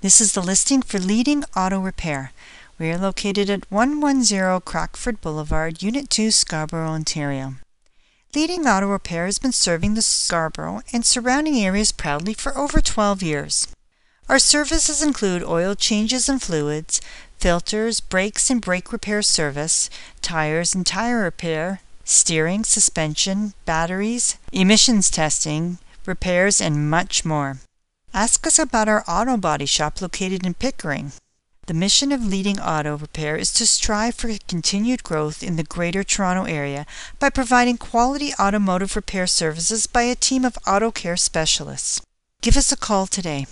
This is the listing for Leading Auto Repair. We are located at 110 Crockford Boulevard, Unit 2, Scarborough, Ontario. Leading Auto Repair has been serving the Scarborough and surrounding areas proudly for over 12 years. Our services include oil changes and fluids, filters, brakes and brake repair service, tires and tire repair, steering, suspension, batteries, emissions testing, repairs, and much more. Ask us about our auto body shop located in Pickering. The mission of Leading Auto Repair is to strive for continued growth in the Greater Toronto Area by providing quality automotive repair services by a team of auto care specialists. Give us a call today.